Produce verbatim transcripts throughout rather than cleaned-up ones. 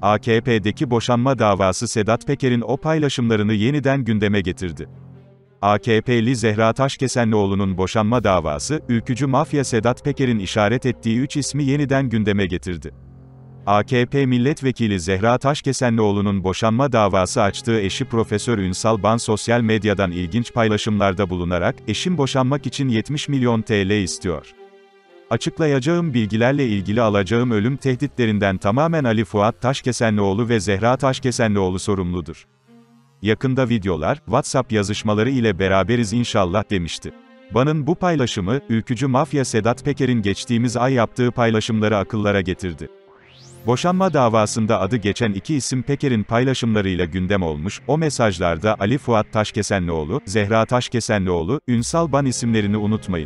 A K P'deki boşanma davası Sedat Peker'in o paylaşımlarını yeniden gündeme getirdi. A K P'li Zehra Taşkesenlioğlu'nun boşanma davası, ülkücü mafya Sedat Peker'in işaret ettiği üç ismi yeniden gündeme getirdi. A K P milletvekili Zehra Taşkesenlioğlu'nun boşanma davası açtığı eşi Profesör Ünsal Ban sosyal medyadan ilginç paylaşımlarda bulunarak, "Eşim boşanmak için yetmiş milyon T L istiyor. Açıklayacağım bilgilerle ilgili alacağım ölüm tehditlerinden tamamen Ali Fuat Taşkesenlioğlu ve Zehra Taşkesenlioğlu sorumludur. Yakında videolar, WhatsApp yazışmaları ile beraberiz inşallah" demişti. Ban'ın bu paylaşımı, ülkücü mafya Sedat Peker'in geçtiğimiz ay yaptığı paylaşımları akıllara getirdi. Boşanma davasında adı geçen iki isim Peker'in paylaşımlarıyla gündem olmuş, o mesajlarda Ali Fuat Taşkesenlioğlu, Zehra Taşkesenlioğlu, Ünsal Ban isimlerini unutmayın.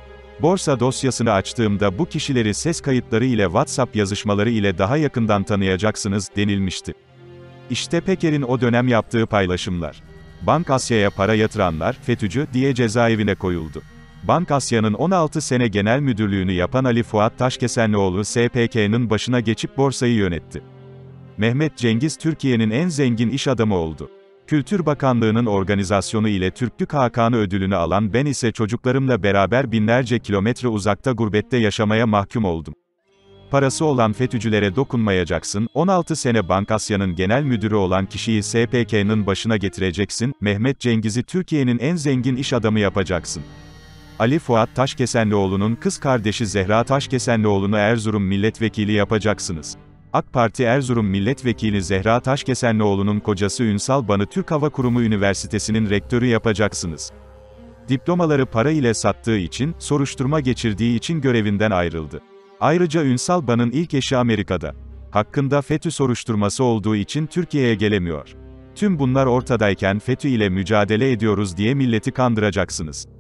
Borsa dosyasını açtığımda bu kişileri ses kayıtları ile WhatsApp yazışmaları ile daha yakından tanıyacaksınız, denilmişti. İşte Peker'in o dönem yaptığı paylaşımlar. Bank Asya'ya para yatıranlar, FETÖ'cü, diye cezaevine koyuldu. Bank Asya'nın on altı sene genel müdürlüğünü yapan Ali Fuat Taşkesenlioğlu S P K'nın başına geçip borsayı yönetti. Mehmet Cengiz Türkiye'nin en zengin iş adamı oldu. Kültür Bakanlığı'nın organizasyonu ile Türklük Hakanı ödülünü alan ben ise çocuklarımla beraber binlerce kilometre uzakta gurbette yaşamaya mahkum oldum. Parası olan FETÖ'cülere dokunmayacaksın, on altı sene Bank Asya'nın genel müdürü olan kişiyi S P K'nın başına getireceksin, Mehmet Cengiz'i Türkiye'nin en zengin iş adamı yapacaksın. Ali Fuat Taşkesenlioğlu'nun kız kardeşi Zehra Taşkesenlioğlu'nu Erzurum milletvekili yapacaksınız. AK Parti Erzurum milletvekili Zehra Taşkesenlioğlu'nun kocası Ünsal Ban'ı Türk Hava Kurumu Üniversitesi'nin rektörü yapacaksınız. Diplomaları para ile sattığı için, soruşturma geçirdiği için görevinden ayrıldı. Ayrıca Ünsal Ban'ın ilk eşi Amerika'da. Hakkında FETÖ soruşturması olduğu için Türkiye'ye gelemiyor. Tüm bunlar ortadayken FETÖ ile mücadele ediyoruz diye milleti kandıracaksınız.